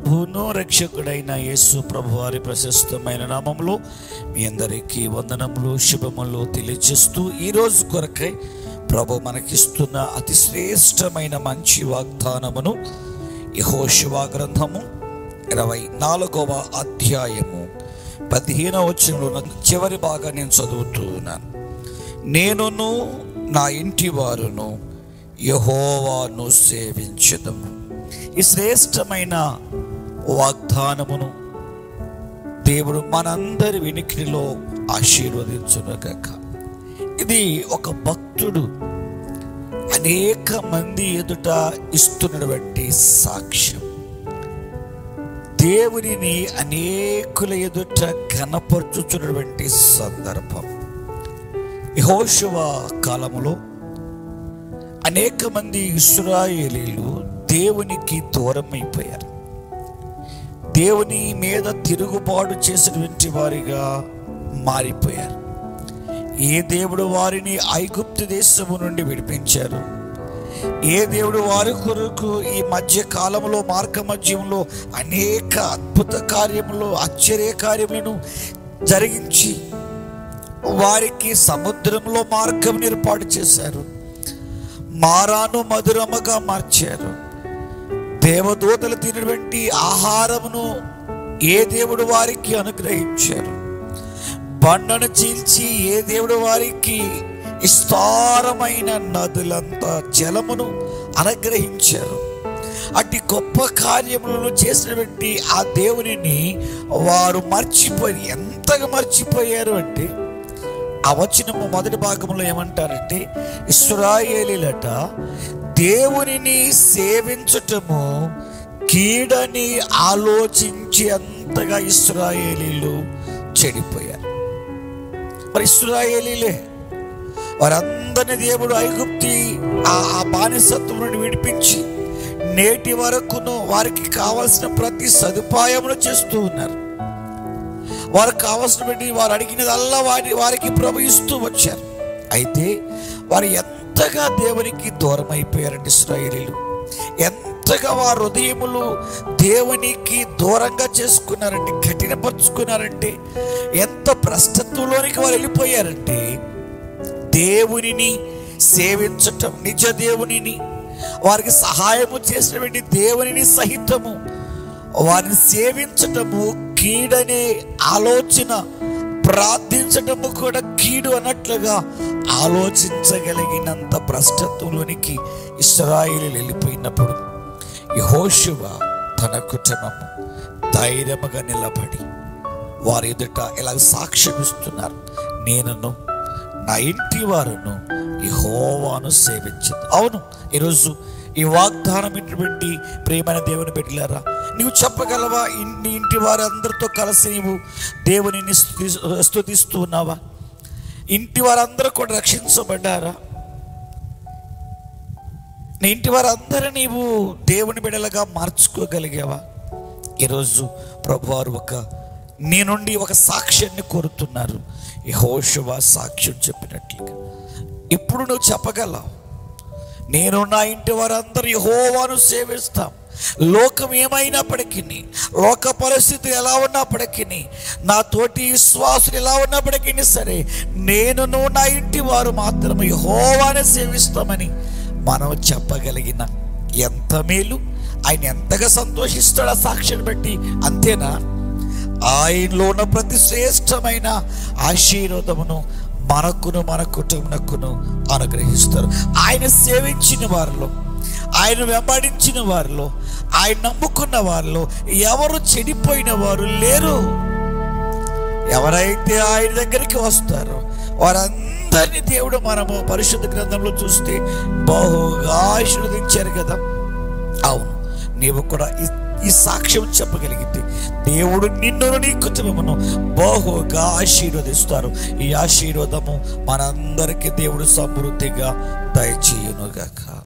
ప్రభువును రక్షకుడైన యేసు ప్రభువారి ప్రశస్తమైన నామములో మీ అందరికీ వందనములు శుభములు తెలియజేస్తూ ఈరోజు కొరకై ప్రభు మనకిస్తున్న అతి శ్రేష్టమైన మంచి వాగ్దానమును యెహోషువ గ్రంథము 24వ అధ్యాయము 15వ వచనంలో చివరి భాగం నేను చదువుతూ ఉన్నాను. నేనును నా ఇంటి వారును యెహోవాను సేవించెదము. ఈ శ్రేష్టమైన వాగ్దానమును దేవుడు మనందరి వినికిడిలో ఆశీర్వదించునుగాక. ఇది ఒక భక్తుడు అనేక మంది ఎదుట ఇస్తున్నటువంటి సాక్ష్యం. దేవునిని అనేకుల ఎదుట ఘనపరచుచున్నటువంటి సందర్భం. యెహోషువ కాలములో అనేక మంది ఇశ్రాయేలీలు దేవునికి దూరం అయిపోయారు. దేవుని మీద తిరుగుబాటు చేసినటువంటి వారిగా మారిపోయారు. ఏ దేవుడు వారిని ఐగుప్తు దేశము నుండి విడిపించారు, ఏ దేవుడు వారి కొరకు ఈ మధ్య కాలంలో మార్గ మధ్యంలో అనేక అద్భుత కార్యములు ఆశ్చర్య కార్యములను జరిగించి వారికి సముద్రంలో మార్గం ఏర్పాటు చేశారు, మారాను మధురముగా మార్చారు, దేవదూతలు తినటువంటి ఆహారమును ఏ దేవుడు వారికి అనుగ్రహించారు, బండను చీల్చి ఏ దేవుడు వారికి విస్తారమైన నదులంత జలమును అనుగ్రహించారు. అట్టి గొప్ప కార్యములను చేసినటువంటి ఆ దేవునిని వారు మర్చిపోయి ఎంతగా మర్చిపోయారు అంటే, ఆ వచనము మొదటి భాగంలో ఏమంటారంటే, ఇశ్రాయేలీలట దేవునిని సేవించటము కీడని ఆలోచించి అంతగా ఇశ్రాయేలీలు చెడిపోయారు. మరి ఇశ్రాయేలీలే వారందరినీ దేవుడు ఐగుప్తి ఆ బానిసత్వం నుండి విడిపించి నేటి వరకును వారికి కావలసిన ప్రతి సదుపాయమును చేస్తూ ఉన్నారు. వారికి కావలసినటువంటి వారు అడిగినదల్లా వారికి ప్రభు ఇస్తూ వచ్చారు. అయితే వారు ఎంతగా దేవునికి దూరం అయిపోయారంటే ఇశ్రాయేలీలు, ఎంతగా వారి హృదయములు దేవునికి దూరంగా చేసుకున్నారంటే, కఠినపరుచుకున్నారంటే, ఎంత భ్రష్టత్వంలోనికి వారు వెళ్ళిపోయారంటే, దేవునిని సేవించటం, నిజ దేవునిని, వారికి సహాయము చేసినటువంటి దేవునిని సహితము వారిని సేవించటము కీడనే ఆలోచన, ప్రార్థించటము కూడా కీడు అన్నట్లుగా ఆలోచించగలిగినంత భ్రష్టత్వంలోనికి ఇశ్రాయేలీలు వెళ్ళిపోయినప్పుడు యెహోషువ తన కుటుంబము ధైర్యముగా నిలబడి వారి ఎదుట ఇలా సాక్ష్యం ఇస్తున్నారు. నేనును నా ఇంటి వారును యెహోవాను సేవించదు. అవును, ఈరోజు ఈ వాగ్దానం ఇటువంటి ప్రియమైన దేవుని బిడ్డలారా, నీవు చెప్పగలవా? నీ ఇంటి వారందరితో కలిసి నీవు దేవునిని స్తుతిస్తూ ఉన్నావా? ఇంటి వారందరూ కూడా రక్షించబడ్డారా? నీ ఇంటి వారందరూ నీవు దేవుని బిడ్డలుగా మార్చుకోగలిగావా? ఈరోజు ప్రభువారు నీ నుండి ఒక సాక్ష్యాన్ని కోరుతున్నారు. యెహోషువ సాక్ష్యం చెప్పినట్లుగా ఇప్పుడు నువ్వు చెప్పగలవు, నేను నా ఇంటి వారందరూ యెహోవాను సేవిస్తాం. లోకం ఏమైనప్పటికీ, లోక పరిస్థితి ఎలా ఉన్నప్పటికీ, నా తోటి విశ్వాసులు ఎలా ఉన్నప్పటికీ సరే, నేనును నా ఇంటి వారు మాత్రం యెహోవానే సేవిస్తామని మనం చెప్పగలిగిన ఎంత మేలు! ఆయన ఎంతగా సంతోషిస్తాడు ఆ సాక్ష్యాన్ని బట్టి. అంతేనా? ఆయనలో ఉన్న ప్రతి శ్రేష్టమైన ఆశీర్వాదమును మనకును మన కుటుంబమునకును అనుగ్రహిస్తారు. ఆయన సేవించిన వారిలో, ఆయన వెంబడించిన వారిలో, ఆయన నమ్ముకున్న వారిలో ఎవరు చెడిపోయిన వారు లేరు. ఎవరైతే ఆయన దగ్గరికి వస్తారో వారందరినీ దేవుడు మనము పరిశుద్ధ గ్రంథంలో చూస్తే బహుగా ఆశీర్వదించారు కదా. అవును, నీవు కూడా ఈ సాక్ష్యం చెప్పగలిగితే దేవుడు నిన్ను నీ కుటుంబమును బహుగా ఆశీర్వదిస్తారు. ఈ ఆశీర్వాదము మనందరికీ దేవుడు సమృద్ధిగా దయచేయునుగాక.